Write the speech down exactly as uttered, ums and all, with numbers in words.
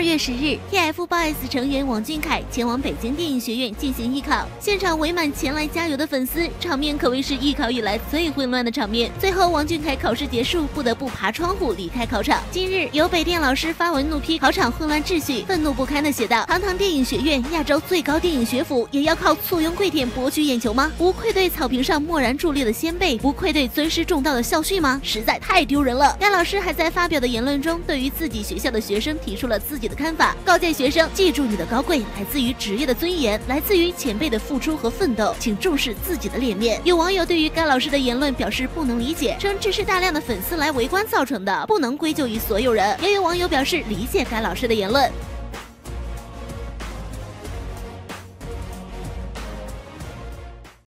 二月十日 ，T F BOYS 成员王俊凯前往北京电影学院进行艺考，现场围满前来加油的粉丝，场面可谓是艺考以来最混乱的场面。最后，王俊凯考试结束，不得不爬窗户离开考场。近日，有北电老师发文怒批考场混乱秩序，愤怒不堪地写道：“堂堂电影学院，亚洲最高电影学府，也要靠簇拥跪舔博取眼球吗？不愧对草坪上默然伫立的先辈，不愧对尊师重道的校训吗？实在太丢人了！”该老师还在发表的言论中，对于自己学校的学生提出了自己的看法，告诫学生记住你的高贵来自于职业的尊严，来自于前辈的付出和奋斗，请重视自己的脸面。有网友对于该老师的言论表示不能理解，称这是大量的粉丝来围观造成的，不能归咎于所有人。也有网友表示理解该老师的言论。